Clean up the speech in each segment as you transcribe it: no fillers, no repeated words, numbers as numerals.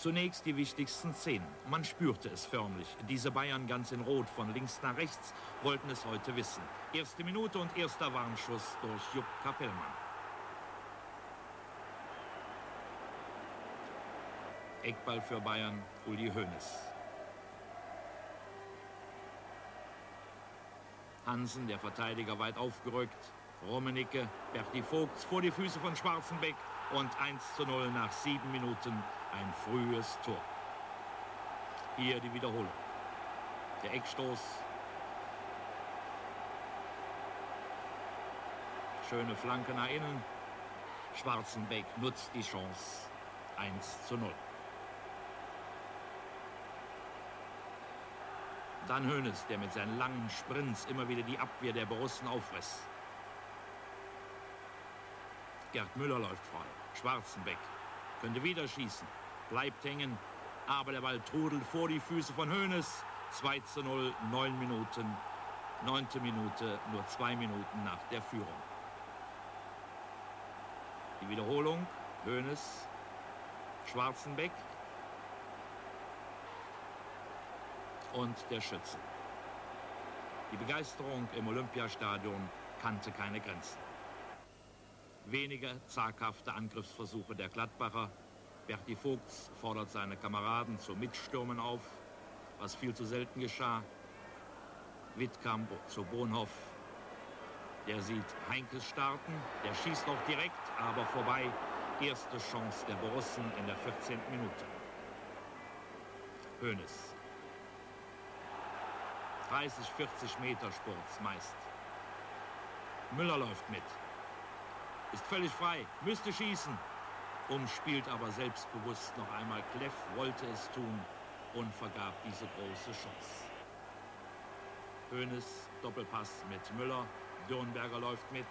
Zunächst die wichtigsten Szenen. Man spürte es förmlich. Diese Bayern ganz in Rot von links nach rechts wollten es heute wissen. Erste Minute und erster Warnschuss durch Jupp Capellmann. Eckball für Bayern, Uli Hoeneß. Hansen, der Verteidiger, weit aufgerückt. Rummenigge, Berti Vogts vor die Füße von Schwarzenbeck und 1:0 nach 7 Minuten ein frühes Tor. Hier die Wiederholung. Der Eckstoß. Schöne Flanke nach innen. Schwarzenbeck nutzt die Chance. 1:0. Dann Hoeneß, der mit seinen langen Sprints immer wieder die Abwehr der Borussen aufriss. Gerd Müller läuft frei. Schwarzenbeck könnte wieder schießen. Bleibt hängen. Aber der Ball trudelt vor die Füße von Hoeneß. 2:0, 9 Minuten. 9. Minute, nur 2 Minuten nach der Führung. Die Wiederholung. Hoeneß. Schwarzenbeck. Und der Schütze. Die Begeisterung im Olympiastadion kannte keine Grenzen. Wenige zaghafte Angriffsversuche der Gladbacher. Berti Vogts fordert seine Kameraden zum Mitstürmen auf, was viel zu selten geschah. Wittkamp zu Bonhoff. Der sieht Heinkes starten, der schießt auch direkt, aber vorbei. Erste Chance der Borussen in der 14. Minute. Hoeneß. 30, 40 Meter Spurz meist. Müller läuft mit. Ist völlig frei, müsste schießen. Umspielt aber selbstbewusst noch einmal Kleff, wollte es tun und vergab diese große Chance. Hoeneß, Doppelpass mit Müller. Dürnberger läuft mit.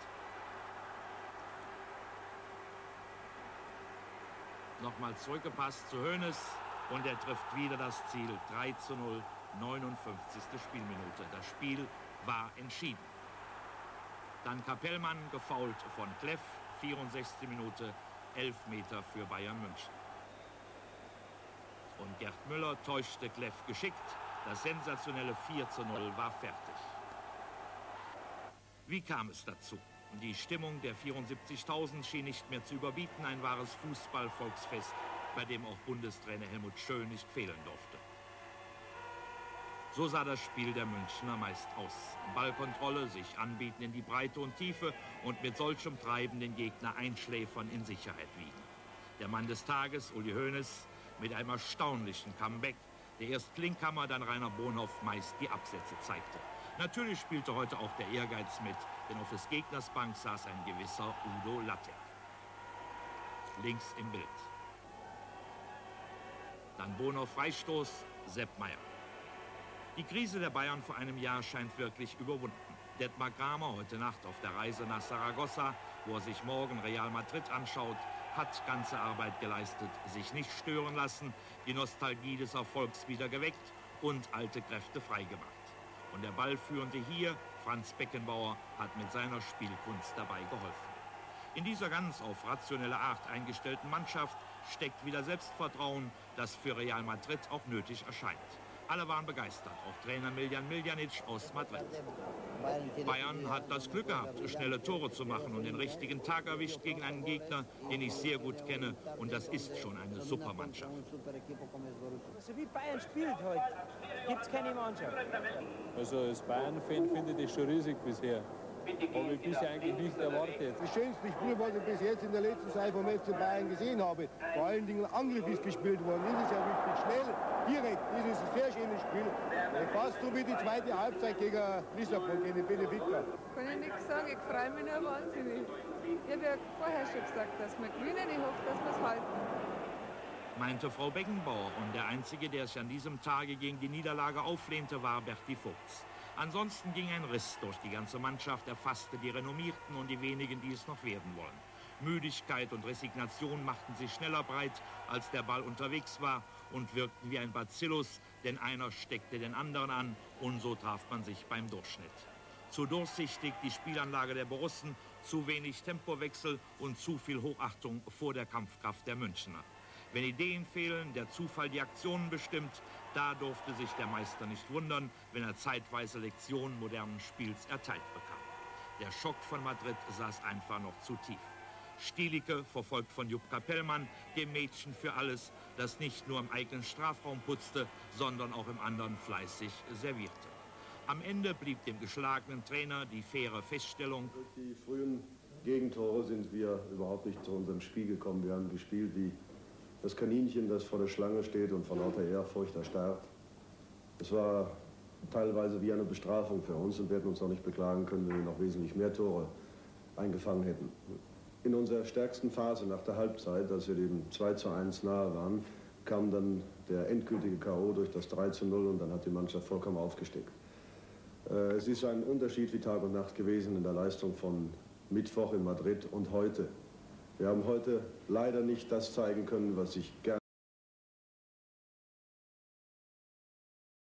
Nochmal zurückgepasst zu Hoeneß und er trifft wieder das Ziel. 3:0, 59. Spielminute. Das Spiel war entschieden. Dann Capellmann, gefoult von Kleff, 64. Minute, 11 Meter für Bayern München. Und Gerd Müller täuschte Kleff geschickt. Das sensationelle 4:0 war fertig. Wie kam es dazu? Die Stimmung der 74.000 schien nicht mehr zu überbieten. Ein wahres Fußballvolksfest, bei dem auch Bundestrainer Helmut Schön nicht fehlen durfte. So sah das Spiel der Münchner meist aus. Ballkontrolle, sich anbieten in die Breite und Tiefe und mit solchem Treiben den Gegner einschläfern, in Sicherheit wiegen. Der Mann des Tages, Uli Hoeneß, mit einem erstaunlichen Comeback, der erst Klinkhammer, dann Rainer Bonhoff meist die Absätze zeigte. Natürlich spielte heute auch der Ehrgeiz mit, denn auf des Gegners Bank saß ein gewisser Udo Lattek. Links im Bild. Dann Bonhoff Freistoß, Sepp Maier. Die Krise der Bayern vor einem Jahr scheint wirklich überwunden. Detmar Kramer, heute Nacht auf der Reise nach Saragossa, wo er sich morgen Real Madrid anschaut, hat ganze Arbeit geleistet, sich nicht stören lassen, die Nostalgie des Erfolgs wieder geweckt und alte Kräfte freigemacht. Und der Ballführende hier, Franz Beckenbauer, hat mit seiner Spielkunst dabei geholfen. In dieser ganz auf rationelle Art eingestellten Mannschaft steckt wieder Selbstvertrauen, das für Real Madrid auch nötig erscheint. Alle waren begeistert, auch Trainer Miljan Miljanic aus Madrid. Bayern hat das Glück gehabt, schnelle Tore zu machen und den richtigen Tag erwischt gegen einen Gegner, den ich sehr gut kenne. Und das ist schon eine super Mannschaft. Also wie Bayern spielt heute, gibt es keine Mannschaft. Also als Bayern-Fan finde ich das schon riesig bisher. Habe ich bisher eigentlich nicht erwartet. Das schönste Spiel, was ich bis jetzt in der letzten Zeit vom FC Bayern gesehen habe. Vor allen Dingen Angriff ist gespielt worden. Das ist ja wirklich schnell, direkt. Das ist ein sehr schönes Spiel. Fast so wie die zweite Halbzeit gegen Lissabon, gegen Benfica. Kann ich nichts sagen, ich freue mich nur wahnsinnig. Ich habe ja vorher schon gesagt, dass wir gewinnen. Ich hoffe, dass wir es halten. Meinte Frau Beckenbauer, und der Einzige, der sich an diesem Tage gegen die Niederlage auflehnte, war Berti Vogts. Ansonsten ging ein Riss durch die ganze Mannschaft, erfasste die Renommierten und die wenigen, die es noch werden wollen. Müdigkeit und Resignation machten sich schneller breit, als der Ball unterwegs war und wirkten wie ein Bacillus, denn einer steckte den anderen an und so traf man sich beim Durchschnitt. Zu durchsichtig die Spielanlage der Borussen, zu wenig Tempowechsel und zu viel Hochachtung vor der Kampfkraft der Münchner. Wenn Ideen fehlen, der Zufall die Aktionen bestimmt, da durfte sich der Meister nicht wundern, wenn er zeitweise Lektionen modernen Spiels erteilt bekam. Der Schock von Madrid saß einfach noch zu tief. Stielicke, verfolgt von Jupp Kapellmann, dem Mädchen für alles, das nicht nur im eigenen Strafraum putzte, sondern auch im anderen fleißig servierte. Am Ende blieb dem geschlagenen Trainer die faire Feststellung: Durch die frühen Gegentore sind wir überhaupt nicht zu unserem Spiel gekommen. Wir haben gespielt wie das Kaninchen, das vor der Schlange steht und vor lauter Ehrfurcht erstarrt. Es war teilweise wie eine Bestrafung für uns und wir hätten uns auch nicht beklagen können, wenn wir noch wesentlich mehr Tore eingefangen hätten. In unserer stärksten Phase nach der Halbzeit, als wir dem 2:1 nahe waren, kam dann der endgültige K.O. durch das 3:0 und dann hat die Mannschaft vollkommen aufgesteckt. Es ist ein Unterschied wie Tag und Nacht gewesen in der Leistung von Mittwoch in Madrid und heute. Wir haben heute leider nicht das zeigen können, was ich gerne